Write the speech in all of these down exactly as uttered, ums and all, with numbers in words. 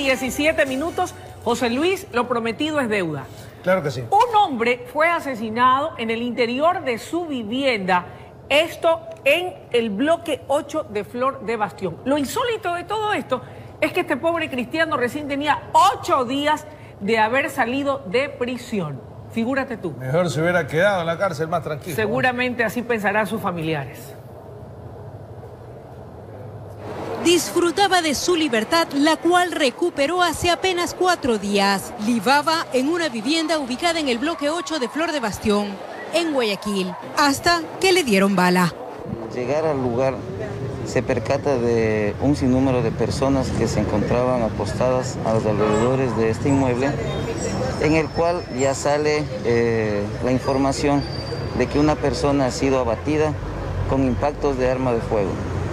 diecisiete minutos. José Luis, lo prometido es deuda. Claro que sí. Un hombre fue asesinado en el interior de su vivienda, esto en el bloque ocho de Flor de Bastión. Lo insólito de todo esto es que este pobre cristiano recién tenía ocho días de haber salido de prisión. Figúrate tú. Mejor se hubiera quedado en la cárcel más tranquilo. Seguramente así pensarán sus familiares. Disfrutaba de su libertad, la cual recuperó hace apenas cuatro días. Libaba en una vivienda ubicada en el bloque ocho de Flor de Bastión, en Guayaquil, hasta que le dieron bala. Al llegar al lugar, se percata de un sinnúmero de personas que se encontraban apostadas a los alrededores de este inmueble, en el cual ya sale eh, la información de que una persona ha sido abatida con impactos de arma de fuego.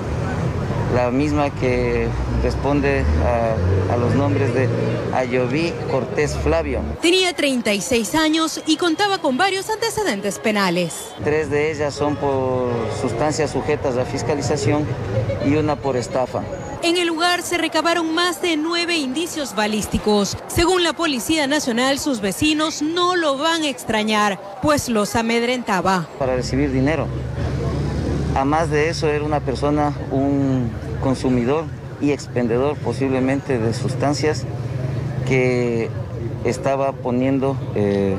La misma que responde a, a los nombres de Ayoví Cortés Flavio. Tenía treinta y seis años y contaba con varios antecedentes penales. Tres de ellas son por sustancias sujetas a fiscalización y una por estafa. En el lugar se recabaron más de nueve indicios balísticos. Según la Policía Nacional, sus vecinos no lo van a extrañar, pues los amedrentaba. Para recibir dinero. A más de eso, era una persona, un consumidor y expendedor posiblemente de sustancias que estaba poniendo eh,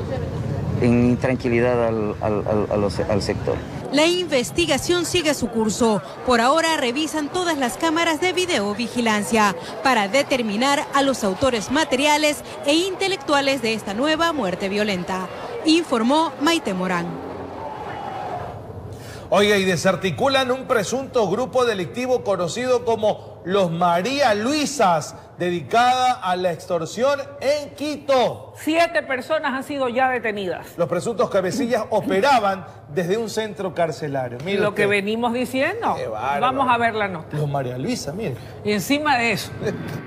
en intranquilidad al, al, al, a los, al sector. La investigación sigue su curso. Por ahora revisan todas las cámaras de videovigilancia para determinar a los autores materiales e intelectuales de esta nueva muerte violenta, informó Maite Morán. Oiga, y desarticulan un presunto grupo delictivo conocido como los María Luisas, dedicada a la extorsión en Quito. Siete personas han sido ya detenidas. Los presuntos cabecillas operaban desde un centro carcelario. Mire Lo usted. que venimos diciendo. Vamos a ver la nota. Los María Luisa, mire. Y encima de eso...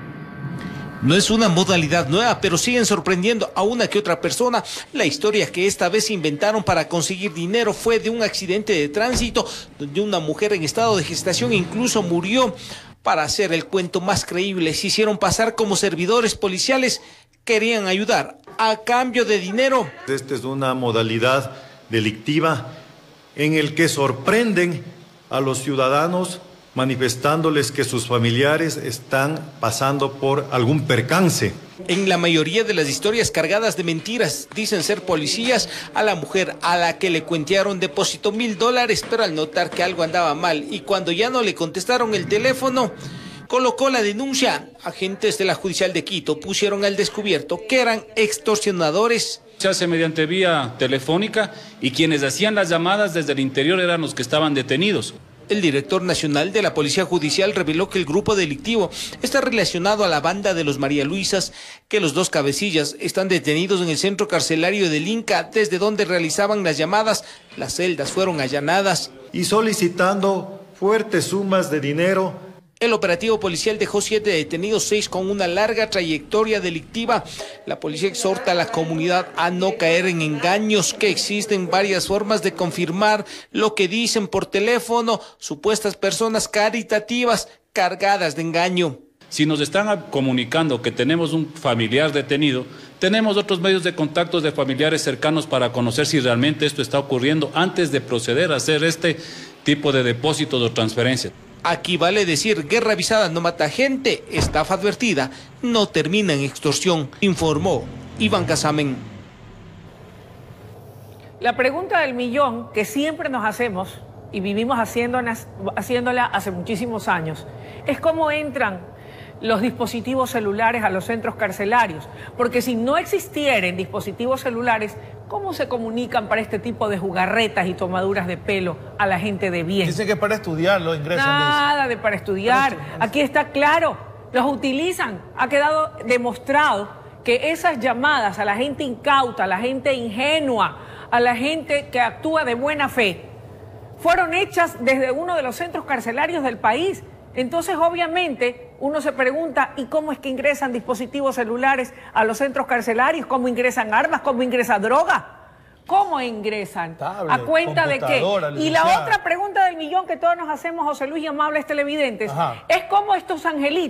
No es una modalidad nueva, pero siguen sorprendiendo a una que otra persona. La historia que esta vez inventaron para conseguir dinero fue de un accidente de tránsito, donde una mujer en estado de gestación incluso murió. Para hacer el cuento más creíble, se hicieron pasar como servidores policiales, querían ayudar a cambio de dinero. Esta es una modalidad delictiva en el que sorprenden a los ciudadanos manifestándoles que sus familiares están pasando por algún percance. En la mayoría de las historias cargadas de mentiras, dicen ser policías, a la mujer a la que le cuentearon depositó mil dólares, pero al notar que algo andaba mal y cuando ya no le contestaron el teléfono, colocó la denuncia. Agentes de la Judicial de Quito pusieron al descubierto que eran extorsionadores. Se hace mediante vía telefónica y quienes hacían las llamadas desde el interior eran los que estaban detenidos. El director nacional de la Policía Judicial reveló que el grupo delictivo está relacionado a la banda de los María Luisas, que los dos cabecillas están detenidos en el centro carcelario del Inca, desde donde realizaban las llamadas. Las celdas fueron allanadas. Y solicitando fuertes sumas de dinero. El operativo policial dejó siete detenidos, seis con una larga trayectoria delictiva. La policía exhorta a la comunidad a no caer en engaños, que existen varias formas de confirmar lo que dicen por teléfono supuestas personas caritativas cargadas de engaño. Si nos están comunicando que tenemos un familiar detenido, tenemos otros medios de contacto de familiares cercanos para conocer si realmente esto está ocurriendo antes de proceder a hacer este tipo de depósitos o transferencias. Aquí vale decir, guerra avisada no mata gente, estafa advertida no termina en extorsión, informó Iván Casamen. La pregunta del millón que siempre nos hacemos y vivimos haciéndolas, haciéndola hace muchísimos años es cómo entran los dispositivos celulares a los centros carcelarios. Porque si no existieran dispositivos celulares, ¿cómo se comunican para este tipo de jugarretas y tomaduras de pelo a la gente de bien? Dicen que para estudiar lo ingresan. Nada de para estudiar. Aquí está claro, los utilizan. Ha quedado demostrado que esas llamadas a la gente incauta, a la gente ingenua, a la gente que actúa de buena fe, fueron hechas desde uno de los centros carcelarios del país. Entonces, obviamente, uno se pregunta, ¿y cómo es que ingresan dispositivos celulares a los centros carcelarios? ¿Cómo ingresan armas? ¿Cómo ingresa droga? ¿Cómo ingresan? Tablet, ¿A cuenta de qué? Y la licenciada. otra pregunta del millón que todos nos hacemos, José Luis y amables televidentes, Ajá. es cómo estos angelitos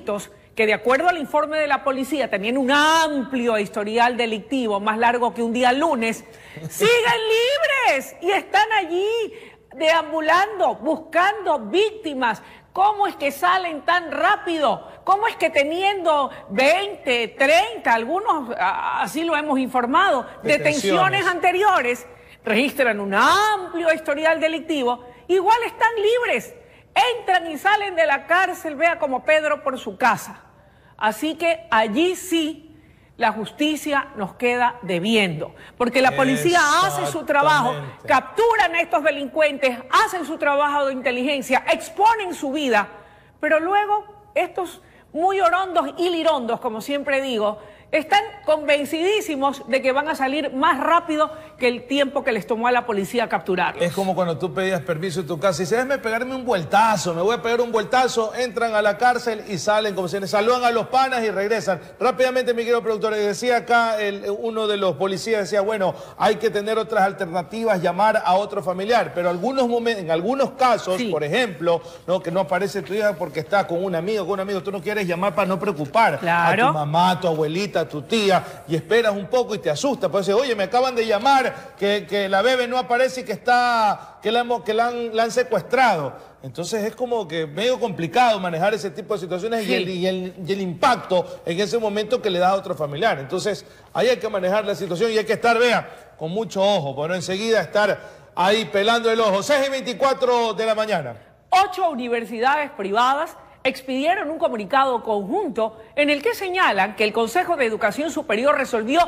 que de acuerdo al informe de la policía tenían un amplio historial delictivo, más largo que un día lunes, siguen libres y están allí deambulando, buscando víctimas. ¿Cómo es que salen tan rápido? ¿Cómo es que teniendo veinte, treinta, algunos así lo hemos informado, detenciones, detenciones anteriores, registran un amplio historial delictivo, igual están libres? Entran y salen de la cárcel, vea como Pedro por su casa. Así que allí sí la justicia nos queda debiendo, porque la policía hace su trabajo, capturan a estos delincuentes, hacen su trabajo de inteligencia, exponen su vida, pero luego estos muy orondos y lirondos, como siempre digo, están convencidísimos de que van a salir más rápido que el tiempo que les tomó a la policía capturarlos. Es como cuando tú pedías permiso en tu casa y dices, déjame pegarme un vueltazo, me voy a pegar un vueltazo, entran a la cárcel y salen como si les saludan a los panas y regresan. Rápidamente, mi querido productor, decía acá el, uno de los policías, decía, bueno, hay que tener otras alternativas, llamar a otro familiar, pero algunos momentos, en algunos casos, sí. por ejemplo, ¿no? que no aparece tu hija porque está con un amigo, con un amigo, tú no quieres llamar para no preocupar claro. a tu mamá, a tu abuelita, a tu tía, y esperas un poco y te asusta, pues oye, me acaban de llamar que, que la bebé no aparece y que está, que la, que la, han, la han secuestrado. Entonces es como que medio complicado manejar ese tipo de situaciones sí. y, el, y, el, y el impacto en ese momento que le da a otro familiar. Entonces ahí hay que manejar la situación y hay que estar, vea, con mucho ojo, para no enseguida estar ahí pelando el ojo. seis y veinticuatro de la mañana. Ocho universidades privadas expidieron un comunicado conjunto en el que señalan que el Consejo de Educación Superior resolvió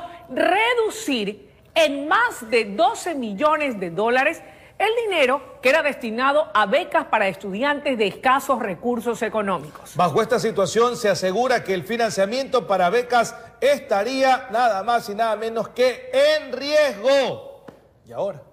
reducir en más de doce millones de dólares el dinero que era destinado a becas para estudiantes de escasos recursos económicos. Bajo esta situación se asegura que el financiamiento para becas estaría nada más y nada menos que en riesgo. ¿Y ahora?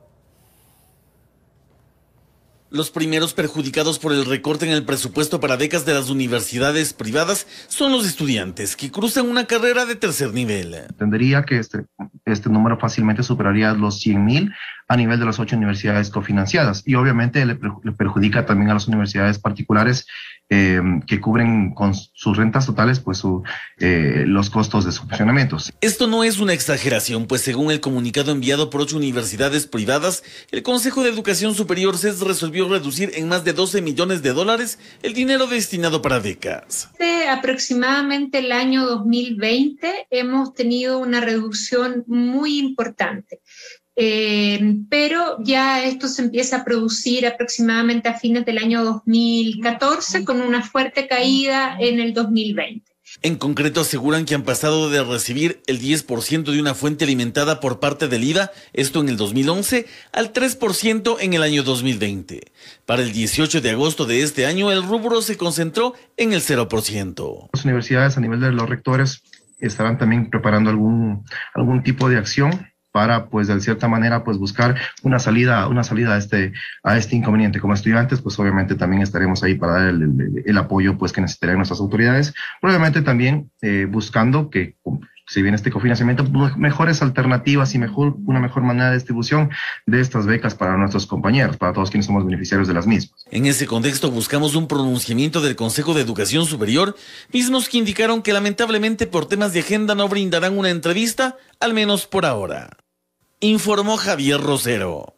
Los primeros perjudicados por el recorte en el presupuesto para becas de las universidades privadas son los estudiantes que cruzan una carrera de tercer nivel. Entendería que este, este número fácilmente superaría los cien mil a nivel de las ocho universidades cofinanciadas y obviamente le, le perjudica también a las universidades particulares eh, que cubren con sus rentas totales pues su, eh, los costos de su funcionamiento. Esto no es una exageración, pues según el comunicado enviado por ocho universidades privadas, el Consejo de Educación Superior C E S resolvió reducir en más de doce millones de dólares el dinero destinado para becas. Desde aproximadamente el año dos mil veinte hemos tenido una reducción muy importante. Eh, pero ya esto se empieza a producir aproximadamente a fines del año dos mil catorce con una fuerte caída en el dos mil veinte. En concreto aseguran que han pasado de recibir el diez por ciento de una fuente alimentada por parte del I V A, esto en el dos mil once, al tres por ciento en el año dos mil veinte. Para el dieciocho de agosto de este año el rubro se concentró en el cero por ciento. Las universidades a nivel de los rectores estarán también preparando algún, algún tipo de acción para, pues, de cierta manera, pues, buscar una salida, una salida a este, a este inconveniente. Como estudiantes, pues, obviamente también estaremos ahí para dar el, el, el apoyo, pues, que necesitarían nuestras autoridades. Probablemente también eh, buscando que, si bien este cofinanciamiento, mejores alternativas y mejor, una mejor manera de distribución de estas becas para nuestros compañeros, para todos quienes somos beneficiarios de las mismas. En ese contexto buscamos un pronunciamiento del Consejo de Educación Superior, mismos que indicaron que lamentablemente por temas de agenda no brindarán una entrevista, al menos por ahora. Informó Javier Rosero.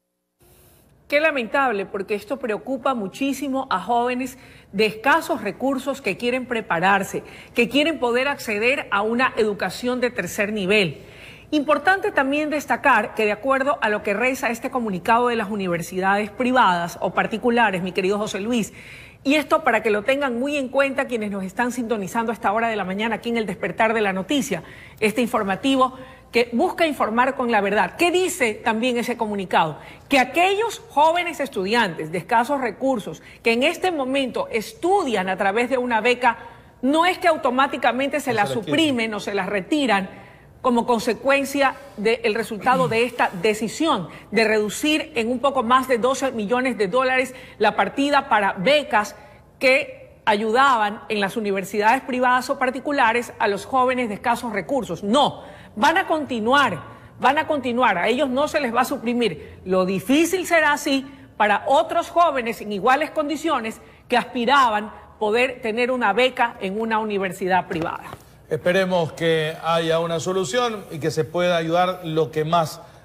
Qué lamentable, porque esto preocupa muchísimo a jóvenes de escasos recursos que quieren prepararse, que quieren poder acceder a una educación de tercer nivel. Importante también destacar que de acuerdo a lo que reza este comunicado de las universidades privadas o particulares, mi querido José Luis, y esto para que lo tengan muy en cuenta quienes nos están sintonizando a esta hora de la mañana aquí en el Despertar de la Noticia, este informativo que busca informar con la verdad. ¿Qué dice también ese comunicado? Que aquellos jóvenes estudiantes de escasos recursos que en este momento estudian a través de una beca, no es que automáticamente se las suprimen o se las retiran como consecuencia del resultado de esta decisión de reducir en un poco más de doce millones de dólares la partida para becas que ayudaban en las universidades privadas o particulares a los jóvenes de escasos recursos. No, van a continuar, van a continuar, a ellos no se les va a suprimir. Lo difícil será así para otros jóvenes en iguales condiciones que aspiraban poder tener una beca en una universidad privada. Esperemos que haya una solución y que se pueda ayudar lo que más